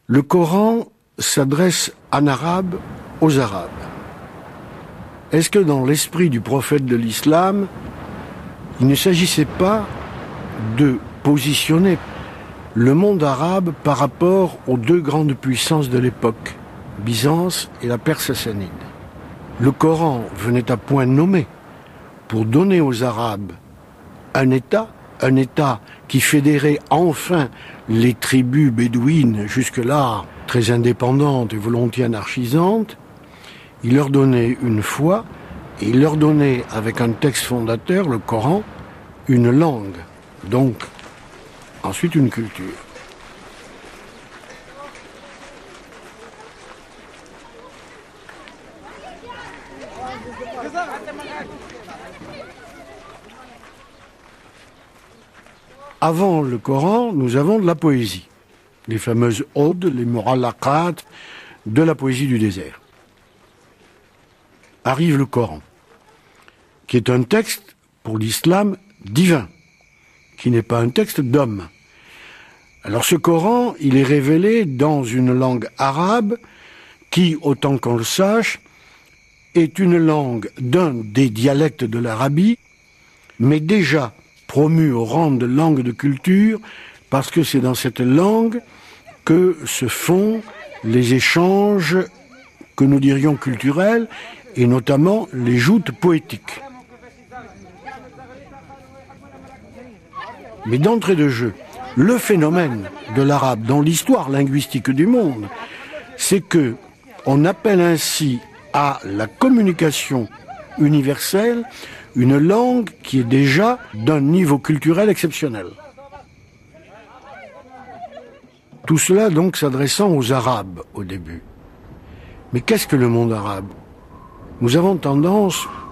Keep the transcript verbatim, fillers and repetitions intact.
Le Coran s'adresse en arabe aux Arabes. Est-ce que dans l'esprit du prophète de l'islam, il ne s'agissait pas de positionner le monde arabe par rapport aux deux grandes puissances de l'époque, Byzance et la Perse sassanide? Le Coran venait à point nommé pour donner aux Arabes un État, un État qui fédérait enfin les tribus bédouines, jusque-là très indépendantes et volontiers anarchisantes. Il leur donnait une foi et il leur donnait, avec un texte fondateur, le Coran, une langue, donc ensuite une culture. Avant le Coran, nous avons de la poésie, les fameuses odes, les muralaqat, de la poésie du désert. Arrive le Coran, qui est un texte, pour l'islam, divin, qui n'est pas un texte d'homme. Alors ce Coran, il est révélé dans une langue arabe qui, autant qu'on le sache, est une langue d'un des dialectes de l'Arabie, mais déjà promue au rang de langue de culture, parce que c'est dans cette langue que se font les échanges que nous dirions culturels, et notamment les joutes poétiques. Mais d'entrée de jeu, le phénomène de l'arabe dans l'histoire linguistique du monde, c'est que on appelle ainsi à la communication universelle une langue qui est déjà d'un niveau culturel exceptionnel. Tout cela donc s'adressant aux Arabes au début. Mais qu'est-ce que le monde arabe? Nous avons tendance,